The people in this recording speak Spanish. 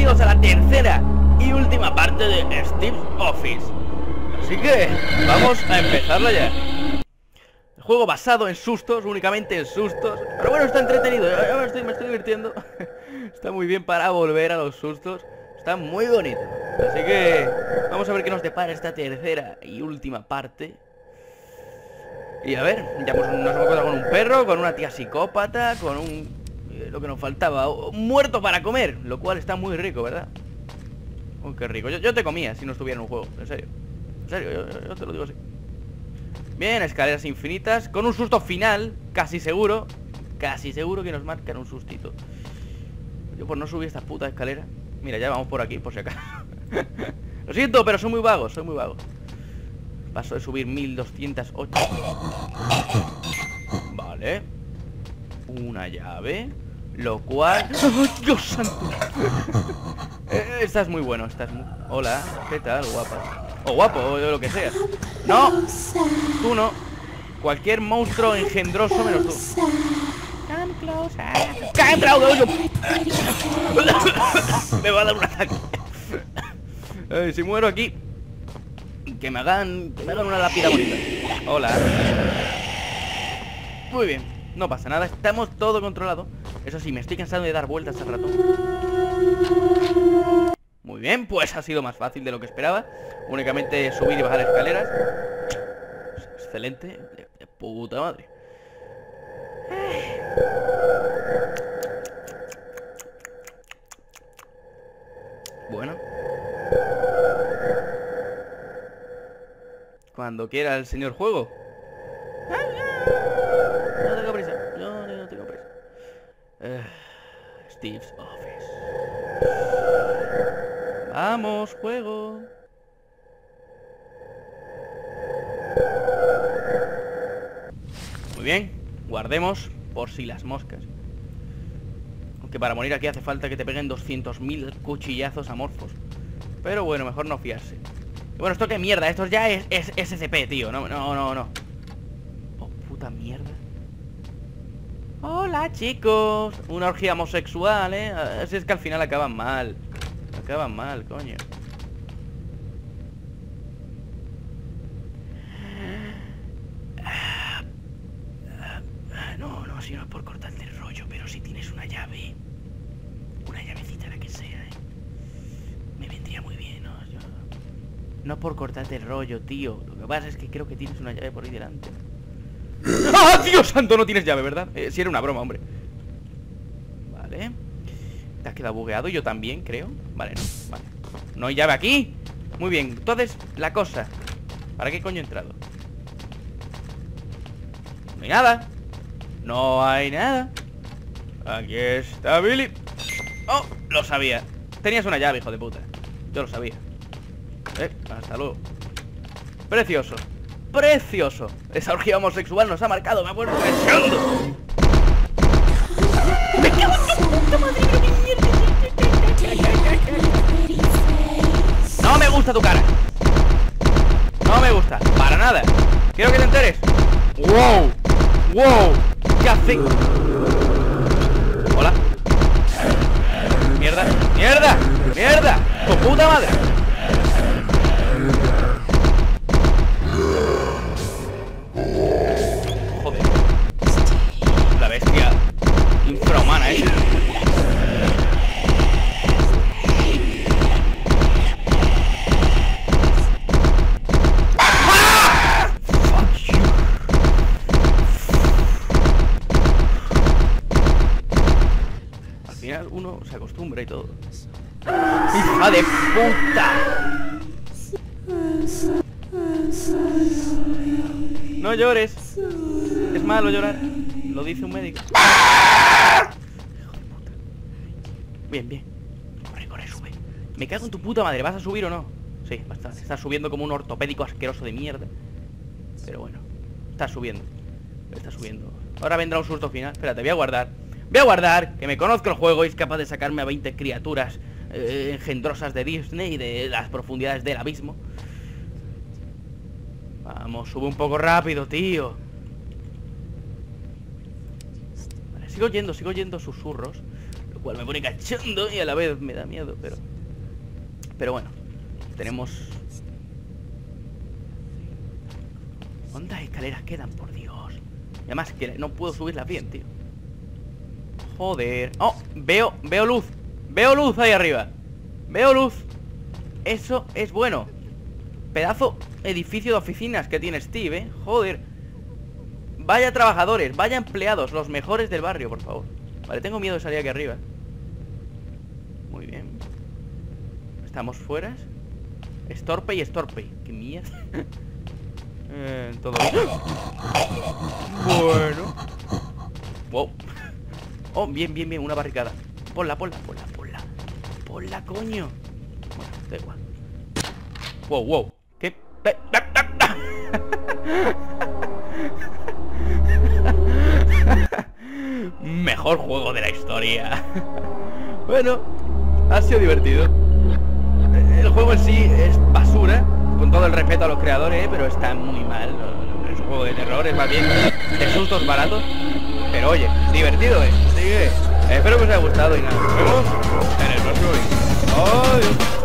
bienvenidos a la tercera y última parte de Steve's Office. Así que vamos a empezarlo ya. El juego basado en sustos, únicamente en sustos. Pero bueno, está entretenido, yo me estoy divirtiendo. Está muy bien para volver a los sustos. Está muy bonito. Así que vamos a ver qué nos depara esta tercera y última parte. Y a ver, ya nos hemos encontrado con un perro, con una tía psicópata, con un... lo que nos faltaba, un muerto para comer. Lo cual está muy rico, ¿verdad? Oh, qué rico, yo te comía si no estuviera en un juego. En serio, yo te lo digo así. Bien, escaleras infinitas, con un susto final, casi seguro que nos marcan un sustito. Yo por no subir esta puta escalera. Mira, ya vamos por aquí, por si acaso. Lo siento, pero soy muy vago, Paso de subir 1208. Vale. Una llave. Lo cual... ¡Oh, Dios santo! Estás muy bueno, Hola, ¿qué tal, guapa? O guapo, o lo que sea. ¡No! Tú no. Cualquier monstruo engendroso menos tú. Come closer. Me va a dar un ataque. Si muero aquí, que me hagan una lápida bonita. Hola. Muy bien, no pasa nada, estamos todo controlado. Eso sí, me estoy cansado de dar vueltas al ratón. Muy bien, pues ha sido más fácil de lo que esperaba. Únicamente subir y bajar escaleras. Excelente, de puta madre. Bueno, cuando quiera el señor juego. No tengo prisa, yo no tengo prisa. Steve's Office. Vamos, juego. Muy bien, guardemos por si las moscas. Aunque para morir aquí hace falta que te peguen 200.000 cuchillazos amorfos. Pero bueno, mejor no fiarse. Y bueno, ¿esto qué mierda? Esto ya es SCP, tío. No. Oh, puta mierda. Hola, chicos. Una orgía homosexual, Así es que al final acaban mal. Coño. No, si no es por cortarte el rollo, pero si tienes una llave, una llavecita, la que sea, me vendría muy bien, ¿no? No por cortarte el rollo, tío. Lo que pasa es que creo que tienes una llave por ahí delante. ¡Ah, Dios santo! No tienes llave, ¿verdad? Si era una broma, hombre. Vale. Te has quedado bugueado, yo también, creo. Vale, no, vale. ¿No hay llave aquí? Muy bien, entonces, la cosa. ¿Para qué coño he entrado? No hay nada. No hay nada. Aquí está Billy. Oh, lo sabía. Tenías una llave, hijo de puta. Yo lo sabía. Hasta luego. Precioso. Precioso. Esa orgía homosexual nos ha marcado. Me ha puesto pensando. Me cago en tu puta madre. ¿Qué mierda? No me gusta tu cara. No me gusta. Para nada. Quiero que te enteres. Wow. ¿Qué hace? Hola. Mierda. Tu puta madre. Joder. La bestia infrahumana, Al final uno se acostumbra y todo. ¡Hija de puta! No llores. Es malo llorar. Lo dice un médico. Hijo de puta. Bien. Corre, sube. Me cago en tu puta madre. ¿Vas a subir o no? Sí, bastante. Estás subiendo como un ortopédico asqueroso de mierda. Pero bueno, estás subiendo. Ahora vendrá un susto final. Espérate, voy a guardar. Que me conozco el juego y es capaz de sacarme a 20 criaturas engendrosas de Disney y de las profundidades del abismo. Vamos, sube un poco rápido, tío. Vale, sigo oyendo susurros, lo lo cual me pone cachondo y a la vez me da miedo, pero bueno, tenemos... ¿Cuántas escaleras quedan, por Dios? Y además que no puedo subirlas bien, tío. Joder. Oh, veo luz. Veo luz ahí arriba. Veo luz. Eso es bueno. Pedazo edificio de oficinas que tiene Steve, Joder. Vaya trabajadores, vaya empleados, los mejores del barrio, por favor. Vale, tengo miedo de salir aquí arriba. Muy bien. Estamos fuera. Storpey y Storpey. ¿Qué mierda? Todo bien. Bueno. Wow. Oh, bien, una barricada. Ponla, coño. Bueno, da igual. Wow. ¿Qué? Mejor juego de la historia. Bueno, ha sido divertido. El juego en sí es basura, con todo el respeto a los creadores, pero está muy mal. No es un juego de terror, es más bien de sustos baratos. Pero oye, divertido es. Así que espero que os haya gustado y nada, nos vemos en el próximo vídeo. Adiós.